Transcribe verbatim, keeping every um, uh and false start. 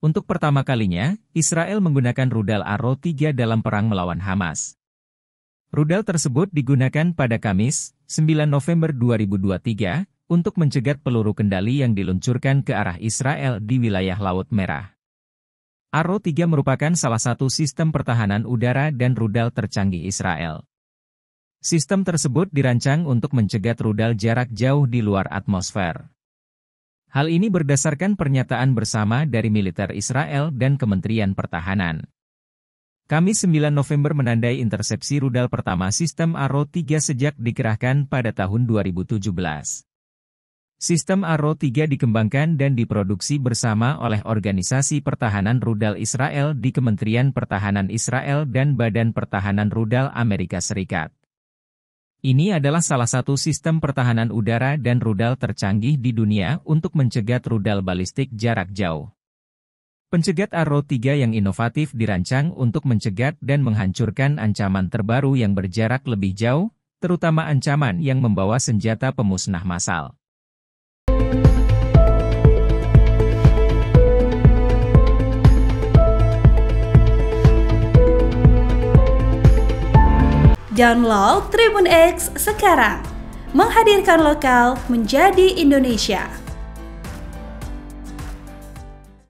Untuk pertama kalinya, Israel menggunakan rudal Arrow tiga dalam perang melawan Hamas. Rudal tersebut digunakan pada Kamis, sembilan November dua ribu dua puluh tiga, untuk mencegat peluru kendali yang diluncurkan ke arah Israel di wilayah Laut Merah. Arrow tiga merupakan salah satu sistem pertahanan udara dan rudal tercanggih Israel. Sistem tersebut dirancang untuk mencegat rudal jarak jauh di luar atmosfer. Hal ini berdasarkan pernyataan bersama dari militer Israel dan Kementerian Pertahanan. Kamis sembilan November menandai intersepsi rudal pertama sistem Arrow tiga sejak dikerahkan pada tahun dua ribu tujuh belas. Sistem Arrow tiga dikembangkan dan diproduksi bersama oleh Organisasi Pertahanan Rudal Israel di Kementerian Pertahanan Israel dan Badan Pertahanan Rudal Amerika Serikat. Ini adalah salah satu sistem pertahanan udara dan rudal tercanggih di dunia untuk mencegat rudal balistik jarak jauh. Pencegat Arrow tiga yang inovatif dirancang untuk mencegat dan menghancurkan ancaman terbaru yang berjarak lebih jauh, terutama ancaman yang membawa senjata pemusnah massal. Download Tribun X sekarang, menghadirkan lokal menjadi Indonesia.